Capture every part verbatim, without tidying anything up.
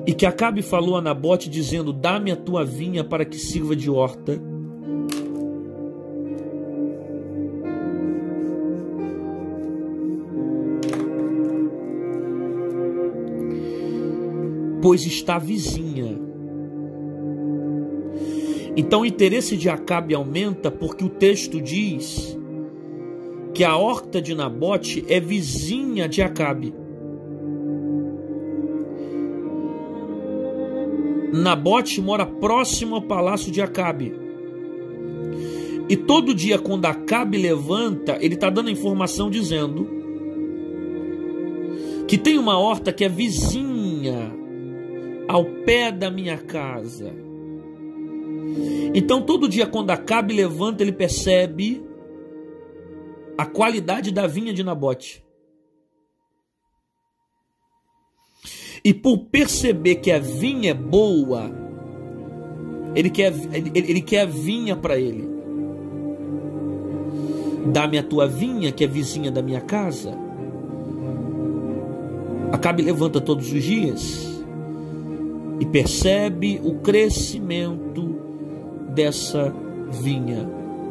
E que Acabe falou a Nabote, dizendo: dá-me a tua vinha para que sirva de horta. Pois está vizinha. Então o interesse de Acabe aumenta, porque o texto diz que a horta de Nabote é vizinha de Acabe. Nabote mora próximo ao palácio de Acabe. E todo dia, quando Acabe levanta, ele está dando a informação dizendo que tem uma horta que é vizinha ao pé da minha casa. Então todo dia, quando Acabe levanta, ele percebe a qualidade da vinha de Nabote. E por perceber que a vinha é boa, ele quer, ele, ele quer a vinha para ele. Dá-me a tua vinha, que é vizinha da minha casa. Acabe levanta todos os dias e percebe o crescimento dessa vinha.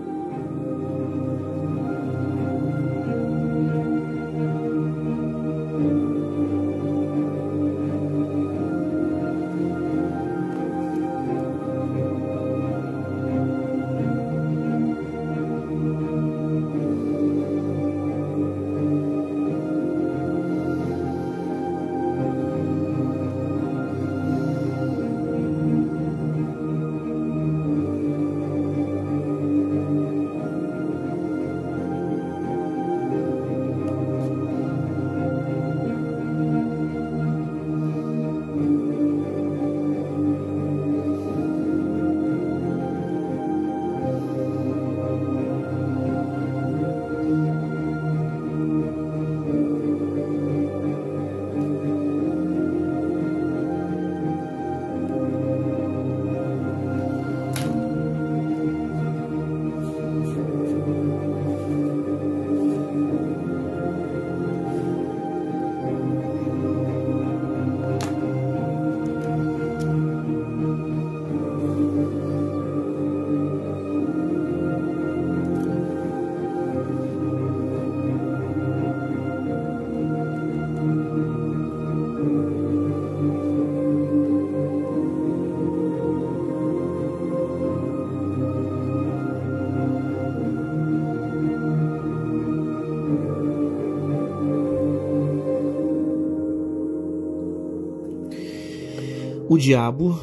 O diabo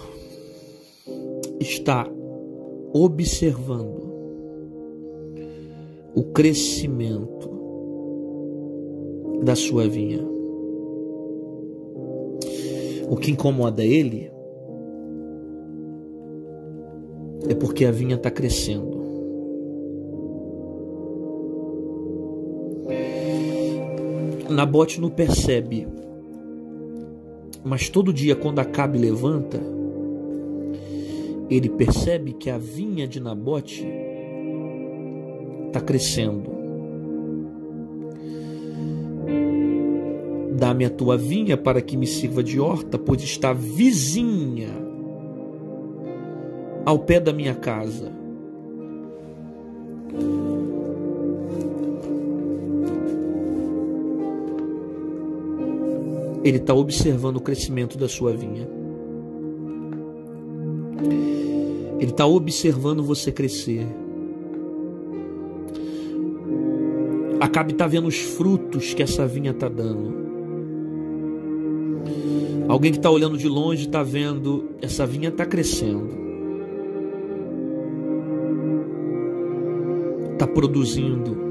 está observando o crescimento da sua vinha. O que incomoda ele é porque a vinha está crescendo. Nabote não percebe, mas todo dia, quando Acabe levanta, ele percebe que a vinha de Nabote está crescendo. Dá-me a tua vinha para que me sirva de horta, pois está vizinha ao pé da minha casa. Ele está observando o crescimento da sua vinha. Ele está observando você crescer. Acabe está vendo os frutos que essa vinha está dando. Alguém que está olhando de longe está vendo, essa vinha está crescendo. Está produzindo.